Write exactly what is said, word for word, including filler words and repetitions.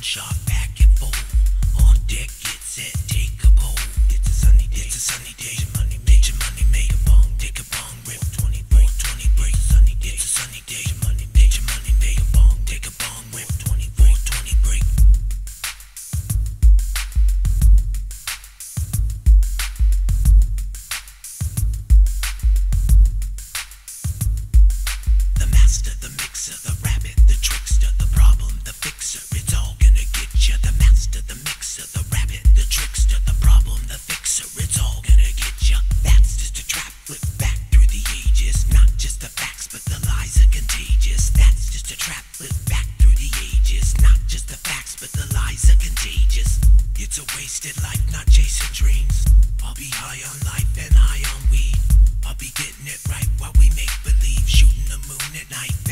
shot back and forth. On deck, get set, take a bowl. It's a sunny day, it's a sunny day. Get your money, make your money, make a bong, take a bong, rip twenty break, twenty break. Sunny day, it's a sunny day. Get your money, make your money, make a bong, take a bong, rip twenty-four, twenty break. The master, the mixer, the rabbit, the trickster, the problem, the fixer, it's all gonna get ya. The master, the mixer, the rabbit, the trickster, the problem, the fixer, it's all gonna get ya. That's just a trap, flip back through the ages. Not just the facts, but the lies are contagious. That's just a trap, flip back through the ages. Not just the facts, but the lies are contagious. It's a wasted life, not chasing dreams. I'll be high on life and high on weed. I'll be getting it right while we make believe, shooting the moon at night.